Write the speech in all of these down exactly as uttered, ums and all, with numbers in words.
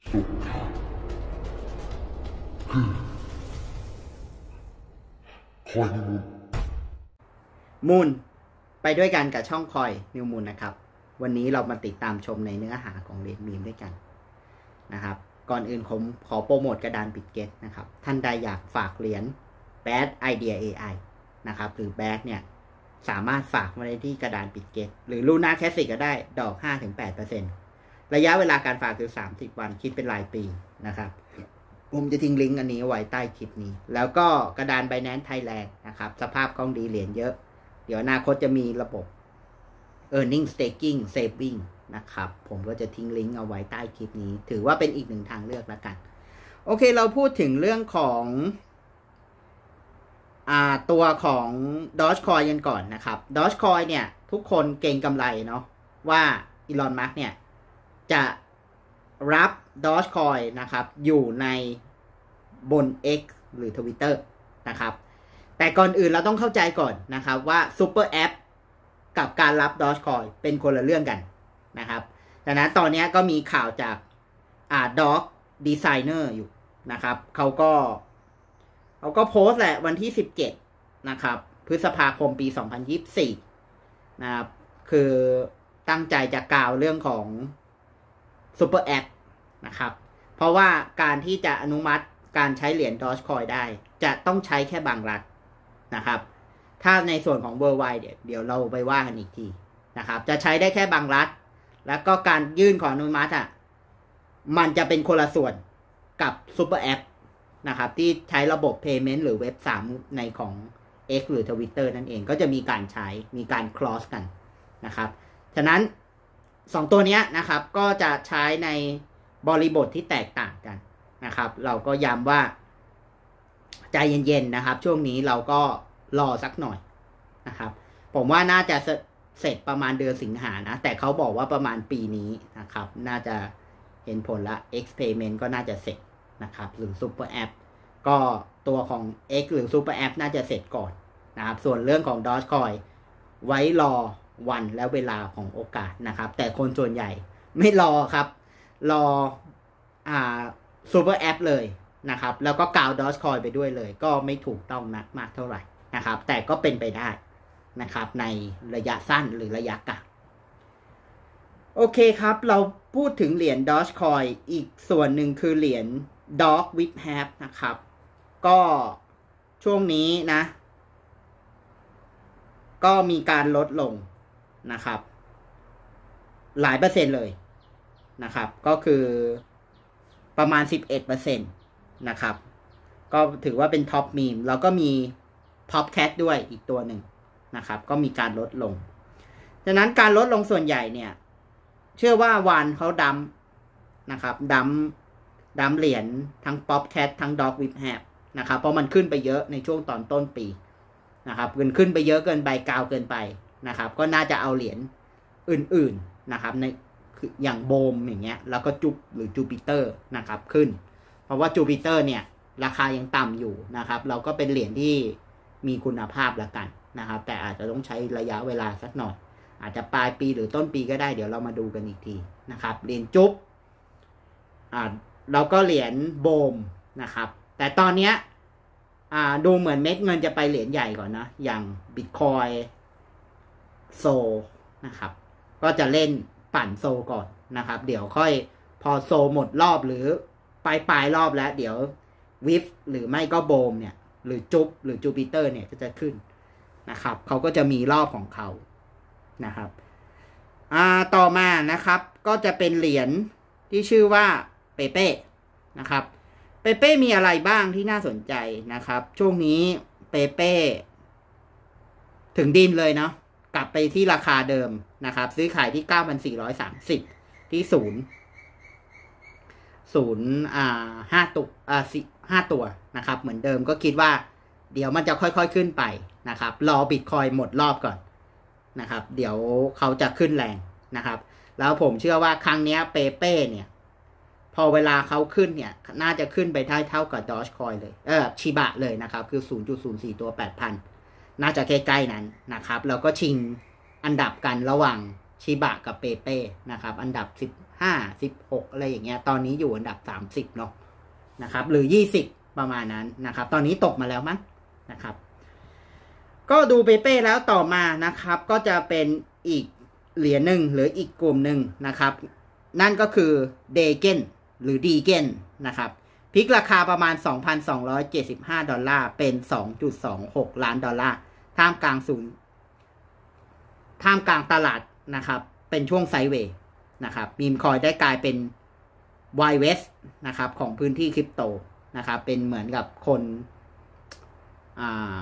สุขคือคอยนิวมูลไปด้วยกันกับช่องคอยนิวมูลนะครับวันนี้เรามาติดตามชมในเนื้อหาของเรียนมีมด้วยกันนะครับก่อนอื่นผมขอโปรโมทกระดานบิตเก็ตนะครับท่านใดอยากฝากเหรียญ Bad Idea เอ ไอ นะครับหรือ Bad เนี่ยสามารถฝากมาได้ที่กระดานบิตเก็ตหรือ Luna Classic ก็ได้ดอก ห้าถึงแปดเปอร์เซ็นต์ ระยะเวลาการฝากคือสามสิบวันคิดเป็นรายปีนะครับผมจะทิ้งลิงก์อันนี้ไว้ใต้คลิปนี้แล้วก็กระดาน Binance Thailand นะครับสภาพคล่องดีเหรียญเยอะเดี๋ยวอนาคตจะมีระบบ earning staking saving นะครับผมก็จะทิ้งลิงก์เอาไว้ใต้คลิปนี้ถือว่าเป็นอีกหนึ่งทางเลือกแล้วกันโอเคเราพูดถึงเรื่องของอ่าตัวของ Dogecoin กันก่อนนะครับ Dogecoin เนี่ยทุกคนเก่งกำไรเนาะว่าอีลอนมัสก์เนี่ยจะรับ Dogecoin นะครับอยู่ในบน X หรือ Twitter นะครับแต่ก่อนอื่นเราต้องเข้าใจก่อนนะครับว่า Super App กับการรับ Dogecoin เป็นคนละเรื่องกันนะครับดังนั้นตอนนี้ก็มีข่าวจากอ่า Dog Designer อยู่นะครับเขาก็เขาก็โพสต์แหละวันที่สิบเจ็ดนะครับพฤษภาคมปีสองพันยี่สิบสี่นะครับคือตั้งใจจะกล่าวเรื่องของ Super App นะครับเพราะว่าการที่จะอนุมัติการใช้เหรียญ Dogecoin ได้จะต้องใช้แค่บางรัฐนะครับถ้าในส่วนของ Worldwide เดี๋ยวเดี๋ยวเราไปว่ากันอีกทีนะครับจะใช้ได้แค่บางรัฐแล้วก็การยื่นขออนุมัติอ่ะมันจะเป็นคนละส่วนกับ Super App นะครับที่ใช้ระบบ Payment หรือเว็บสามในของ X หรือ Twitter นั่นเองก็จะมีการใช้มีการ cross กันนะครับฉะนั้นสองตัวนี้นะครับก็จะใช้ในบริบทที่แตกต่างกันนะครับเราก็ย้ำว่าใจเย็นๆนะครับช่วงนี้เราก็รอสักหน่อยนะครับผมว่าน่าจะเสร็จประมาณเดือนสิงหานะแต่เขาบอกว่าประมาณปีนี้นะครับน่าจะเห็นผลละ X Payment ก็น่าจะเสร็จนะครับหรือ Super App ก็ตัวของ X หรือ Super App น่าจะเสร็จก่อนนะครับส่วนเรื่องของ Dogecoin ไว้รอวันและเวลาของโอกาสนะครับแต่คนส่วนใหญ่ไม่รอครับรออ่า Super App เลยนะครับแล้วก็กาว Dogecoin ไปด้วยเลยก็ไม่ถูกต้องนักมากเท่าไหร่นะครับแต่ก็เป็นไปได้นะครับในระยะสั้นหรือระยะกลางโอเคครับเราพูดถึงเหรียญ Dogecoin อีกส่วนหนึ่งคือเหรียญ Dog with Hab นะครับก็ช่วงนี้นะก็มีการลดลงนะครับหลายเปอร์เซ็นต์เลยนะครับก็คือประมาณ สิบเอ็ดเปอร์เซ็นต์ นะครับก็ถือว่าเป็นท็อปมีมแล้วก็มีท็อปแคทด้วยอีกตัวหนึ่งนะครับก็มีการลดลงฉะนั้นการลดลงส่วนใหญ่เนี่ยเชื่อว่าวานเขาดัมนะครับดัมดัมเหรียญทั้งป๊อปแคททั้งด็อกวิปแฮปนะครับเพราะมันขึ้นไปเยอะในช่วงตอนต้นปีนะครับเกินขึ้นไปเยอะเกินไปกาวเกินไปนะครับก็น่าจะเอาเหรียญอื่นๆนะครับในอย่างโบมอย่างเงี้ยแล้วก็จุบหรือจูปิเตอร์นะครับขึ้นเพราะว่าจูปิเตอร์เนี่ยราคายังต่ำอยู่นะครับเราก็เป็นเหรียญที่มีคุณภาพละกันนะครับแต่อาจจะต้องใช้ระยะเวลาสักหน่อยอาจจะปลายปีหรือต้นปีก็ได้เดี๋ยวเรามาดูกันอีกทีนะครับเหรียญจุ๊บอ่าเราก็เหรียญโบมนะครับแต่ตอนนี้อ่าดูเหมือนเม็ดเงินจะไปเหรียญใหญ่ก่อนนะอย่างบิตคอยโซนะครับก็จะเล่นปั่นโซก่อนนะครับเดี๋ยวค่อยพอโซหมดรอบหรือปลายปลายรอบแล้วเดี๋ยววิฟหรือไม่ก็โบมเนี่ยหรือจุ๊บหรือจูปิเตอร์เนี่ยก็จะขึ้นนะครับเขาก็จะมีรอบของเขานะครับอ่าต่อมานะครับก็จะเป็นเหรียญที่ชื่อว่าเปเป้นะครับเปเป้มีอะไรบ้างที่น่าสนใจนะครับช่วงนี้เปเป้ถึงดินเลยเนาะกลับไปที่ราคาเดิมนะครับซื้อขายที่ เก้าพันสี่ร้อยสามสิบ ที่ศูนย์ศูนย์อ่าห้าตัวอ่าสิห้าตัวนะครับเหมือนเดิมก็คิดว่าเดี๋ยวมันจะค่อยๆขึ้นไปนะครับรอบิตคอยหมดรอบก่อนนะครับเดี๋ยวเขาจะขึ้นแรงนะครับแล้วผมเชื่อว่าครั้งนี้เปเป้เนี่ยพอเวลาเขาขึ้นเนี่ยน่าจะขึ้นไปได้เท่ากับ Dogecoin เลยเออชิบะเลยนะครับคือ ศูนย์จุดศูนย์สี่ ตัว แปดพัน น่าจะใกล้ๆนั้นนะครับแล้วก็ชิงอันดับกันระหว่างชิบะกับเปเป้นะครับอันดับสิบห้า สิบหกอะไรอย่างเงี้ยตอนนี้อยู่อันดับสามสิบเนาะนะครับหรือยี่สิบประมาณนั้นนะครับตอนนี้ตกมาแล้วมั้งนะครับก็ดูเปเป้แล้วต่อมานะครับก็จะเป็นอีกเหรียญหนึ่งหรืออีกกลุ่มหนึ่งนะครับนั่นก็คือเดเกนหรือดีเกนนะครับพลิกราคาประมาณ สองพันสองร้อยเจ็ดสิบห้า ดอลลาร์เป็น สองจุดสองหก ล้านดอลลาร์ท่ามกลางศูนย์ท่ามกลางตลาดนะครับเป็นช่วงไซด์เวย์นะครับมีมคอยได้กลายเป็น Wild West นะครับของพื้นที่คริปโตนะครับเป็นเหมือนกับคนอ่า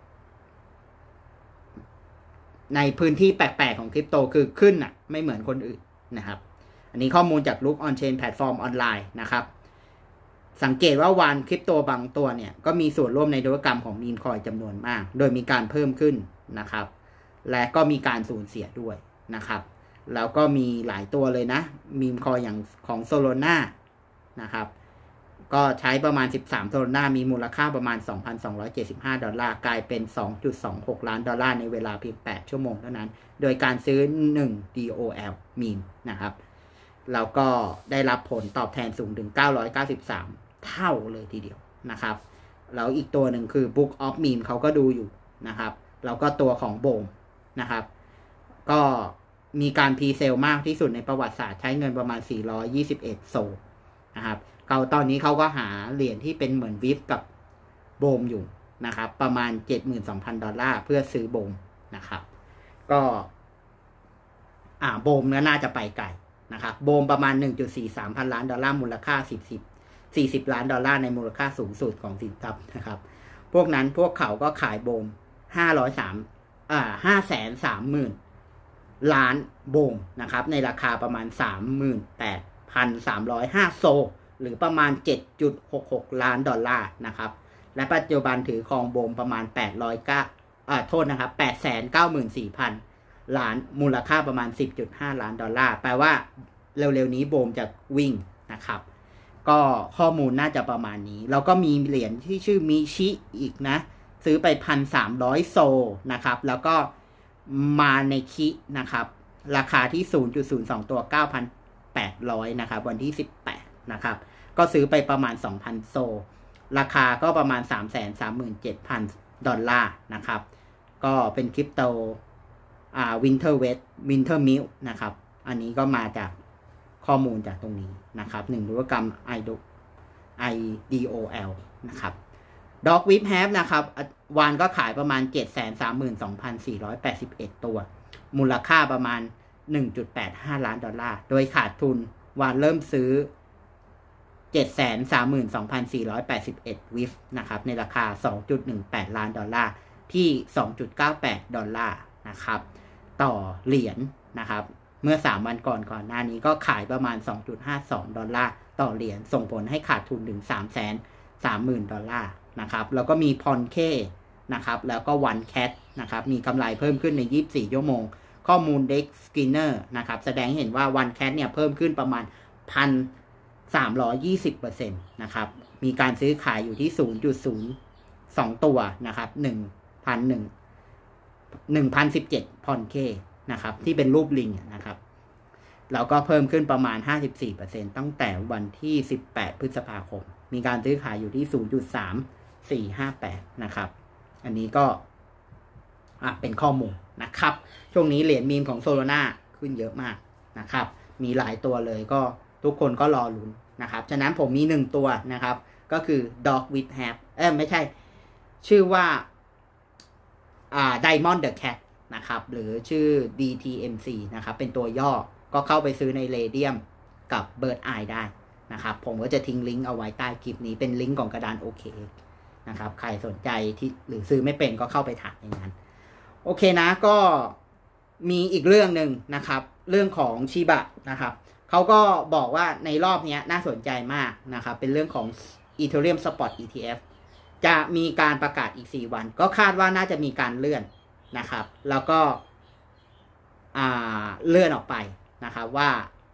ในพื้นที่แปลกๆของคริปโตคือขึ้นอ่ะไม่เหมือนคนอื่นนะครับอันนี้ข้อมูลจาก Look on Chain แพลตฟอร์มออนไลน์นะครับสังเกตว่าวันคริปโตบางตัวเนี่ยก็มีส่วนร่วมในธุรกรรมของมีมคอยจำนวนมากโดยมีการเพิ่มขึ้นนะครับและก็มีการสูญเสียด้วยนะครับแล้วก็มีหลายตัวเลยนะมีมคอยอย่างของโซโลนานะครับก็ใช้ประมาณสิบสามโซโลนามีมูลค่าประมาณ สองพันสองร้อยเจ็ดสิบห้า ดอลลาร์กลายเป็น สองจุดสองหก ล้านดอลลาร์ในเวลาเพียงแปดชั่วโมงเท่านั้นโดยการซื้อหนึ่ง ดี โอ แอล มีมนะครับแล้วก็ได้รับผลตอบแทนสูงถึงเก้าร้อยเก้าสิบสามเท่าเลยทีเดียวนะครับแล้วอีกตัวหนึ่งคือ Book of Meme เขาก็ดูอยู่นะครับแล้วก็ตัวของโบมนะครับก็มีการพรีเซลมากที่สุดในประวัติศาสตร์ใช้เงินประมาณสี่ร้อยยี่สิบเอ็ดโซลนะครับเขาตอนนี้เขาก็หาเหรียญที่เป็นเหมือนวิฟกับโบมอยู่นะครับประมาณ เจ็ดหมื่นสองพัน ดอลลาร์เพื่อซื้อโบมนะครับก็อ่าโบมน่าจะไปไกลนะครับโบมประมาณ หนึ่งจุดสี่สาม พันล้านดอลลาร์มูลค่าสิบ สี่สิบล้านดอลลาร์ในมูลค่าสูงสุดของสินทรัพย์นะครับพวกนั้นพวกเขาก็ขายโบมห้าร้อยสามอ่า ห้าแสนสามหมื่น ล้านโบมนะครับในราคาประมาณ สามหมื่นแปดพันสามร้อยห้า โซหรือประมาณ เจ็ดจุดหกหก ล้านดอลลาร์นะครับและปัจจุบันถือครองโบมประมาณแปดร้อยเก้าอ่าโทษนะครับ แปดแสนเก้าหมื่นสี่พัน ล้านมูลค่าประมาณ สิบจุดห้า ล้านดอลลาร์แปลว่าเร็วๆนี้โบมจะวิ่งนะครับก็ข้อมูลน่าจะประมาณนี้แล้วก็มีเหรียญที่ชื่อมิชิอีกนะซื้อไป หนึ่งพันสามร้อย โซนะครับแล้วก็มาในคินะครับราคาที่ ศูนย์จุดศูนย์สอง ตัว เก้าพันแปดร้อย นะครับวันที่สิบแปดนะครับก็ซื้อไปประมาณ สองพัน โซราคาก็ประมาณ สามแสนสามหมื่นเจ็ดพัน ดอลลาร์นะครับก็เป็นคริปโตอ่า Winter West Winter Milk นะครับอันนี้ก็มาจากข้อมูลจากตรงนี้นะครับหนึ่งธุรกรรม ไอ ดี โอ แอล นะครับดอกวิปแฮปนะครับวานก็ขายประมาณ เจ็ดแสนสามหมื่นสองพันสี่ร้อยแปดสิบเอ็ด ตัวมูลค่าประมาณ หนึ่งจุดแปดห้า ล้านดอลลาร์โดยขาดทุนวานเริ่มซื้อ เจ็ดแสนสามหมื่นสองพันสี่ร้อยแปดสิบเอ็ด วิฟนะครับในราคา สองจุดหนึ่งแปด ล้านดอลลาร์ที่ สองจุดเก้าแปด ดอลลาร์นะครับต่อเหรียญ นะครับเมื่อสามวันก่อนก่อนหน้านี้ก็ขายประมาณ สองจุดห้าสอง ดอลลาร์ต่อเหรียญส่งผลให้ขาดทุนถึง สามแสนสามหมื่น ดอลลาร์นะครับแล้วก็มีพอนเคนะครับแล้วก็วันแคทนะครับมีกำไรเพิ่มขึ้นในยี่สิบสี่ชั่วโมงข้อมูล Dex Skinner นะครับแสดงเห็นว่าวันแคทเนี่ยเพิ่มขึ้นประมาณ หนึ่งพันสามร้อยยี่สิบเปอร์เซ็นต์ นะครับมีการซื้อขายอยู่ที่ ศูนย์จุดศูนย์สอง ตัวนะครับ หนึ่งพันหนึ่ง หนึ่งพันสิบเจ็ด พอนเคนะครับที่เป็นรูปลิงนะครับแล้วก็เพิ่มขึ้นประมาณ ห้าสิบสี่เปอร์เซ็นต์ ตั้งแต่วันที่สิบแปดพฤษภาคมมีการซื้อขายอยู่ที่ ศูนย์จุดสามสี่ห้าแปด นะครับอันนี้ก็อ่ะเป็นข้อมูลนะครับช่วงนี้เหรียญมีมของโซโลนาขึ้นเยอะมากนะครับมีหลายตัวเลยก็ทุกคนก็รอลุ้นนะครับฉะนั้นผมมีหนึ่งตัวนะครับก็คือ Dog with Hab เอ้ยไม่ใช่ชื่อว่าอ่า Diamond the Cat นะครับหรือชื่อ ดี ที เอ็ม ซี นะครับเป็นตัวย่อก็เข้าไปซื้อใน Radium กับ Bird Eye ได้นะครับผมก็จะทิ้งลิงก์เอาไว้ใต้คลิปนี้เป็นลิงก์ของกระดาน โอ เค นะครับใครสนใจที่หรือซื้อไม่เป็นก็เข้าไปถามในนั้นโอเคนะก็มีอีกเรื่องหนึ่งนะครับเรื่องของชิบะนะครับเขาก็บอกว่าในรอบนี้น่าสนใจมากนะครับเป็นเรื่องของ Ethereum Spot อี ที เอฟ จะมีการประกาศอีกสี่วันก็คาดว่าน่าจะมีการเลื่อนนะครับแล้วก็อ่าเลื่อนออกไปนะครับว่า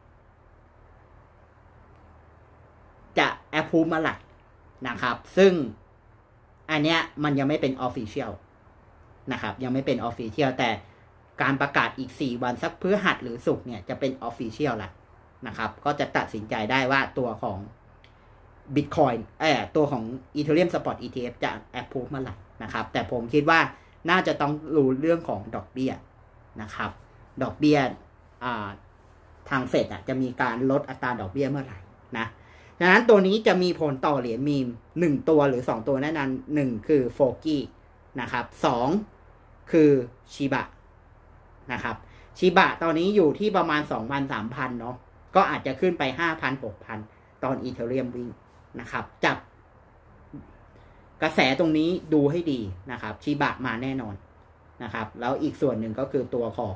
จะ approve เมื่อไหร่นะครับซึ่งอันเนี้ยมันยังไม่เป็น official นะครับยังไม่เป็น official แต่การประกาศอีกสี่วันสักพฤหัสหรือศุกร์เนี่ยจะเป็น official ละนะครับก็จะตัดสินใจได้ว่าตัวของ Bitcoin เอ่อตัวของ Ethereum Spot อี ที เอฟ จะ approve เมื่อไหร่นะครับแต่ผมคิดว่าน่าจะต้องรู้เรื่องของดอกเบี้ยนะครับดอกเบี้ยอ่าทางเฟดอ่ะจะมีการลดอัตราดอกเบี้ยเมื่อไหร่นะดังนั้นตัวนี้จะมีผลต่อเหรียญมีมหนึ่งตัวหรือสองตัวแน่นอนหนึ่งคือโฟกี้นะครับสองคือชิบะนะครับชิบะตอนนี้อยู่ที่ประมาณ สองพัน สามพัน เนาะก็อาจจะขึ้นไป ห้าพัน หกพัน ตอนอีเธเรียมวิ่งนะครับจับกระแสตรงนี้ดูให้ดีนะครับชิบะมาแน่นอนนะครับแล้วอีกส่วนหนึ่งก็คือตัวของ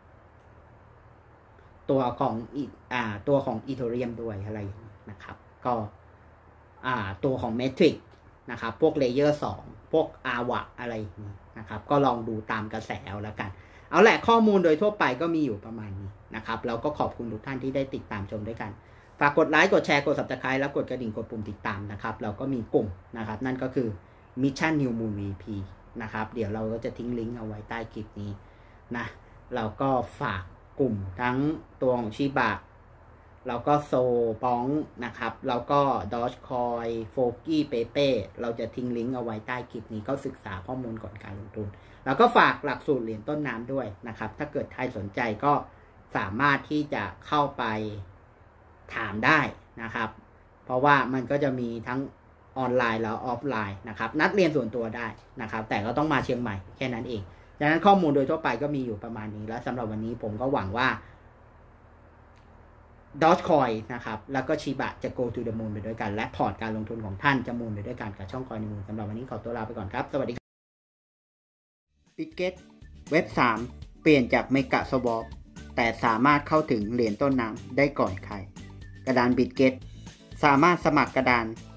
ตัวของอีอ่าตัวของอีเธเรียมด้วยอะไรนะครับก็อ่าตัวของเมทริกนะครับพวกเลเยอร์สองพวกอาวะอะไรนะครับก็ลองดูตามกระแสเอาแล้วกันเอาแหละข้อมูลโดยทั่วไปก็มีอยู่ประมาณนี้นะครับแล้วก็ขอบคุณทุกท่านที่ได้ติดตามชมด้วยกันฝากกดไลค์กดแชร์กด Subscribe แล้วกดกระดิ่งกดปุ่มติดตามนะครับเราก็มีกลุ่มนะครับนั่นก็คือ Mission New Moon วี พี นะครับเดี๋ยวเราก็จะทิ้งลิงก์เอาไว้ใต้คลิปนี้นะเราก็ฝากกลุ่มทั้งตัวของชิบะเราก็โซปองนะครับแล้วก็ดอชคอยโฟกี้เปเป้เราจะทิ้งลิงก์เอาไว้ใต้คลิปนี้ก็ศึกษาข้อมูลก่อนการลงทุนแล้วก็ฝากหลักสูตรเหรียญต้นน้ำด้วยนะครับถ้าเกิดใครสนใจก็สามารถที่จะเข้าไปถามได้นะครับเพราะว่ามันก็จะมีทั้งออนไลน์แล้วออฟไลน์นะครับนัดเรียนส่วนตัวได้นะครับแต่ก็ต้องมาเชียงใหม่แค่นั้นเองดังนั้นข้อมูลโดยทั่วไปก็มีอยู่ประมาณนี้แล้วสำหรับวันนี้ผมก็หวังว่าDogecoin นะครับแล้วก็ชิบะจะ go to the moon ไปด้วยกันและพอร์ตการลงทุนของท่านจะมูนไปด้วยกันกับช่อง Coin ในมูนสำหรับวันนี้ขอตัวลาไปก่อนครับสวัสดีครับ Bitget เว็บสามเปลี่ยนจาก Mega Swap แต่สามารถเข้าถึงเหรียญต้นน้ำได้ก่อนใครกระดาน Bitget สามารถสมัครกระดาน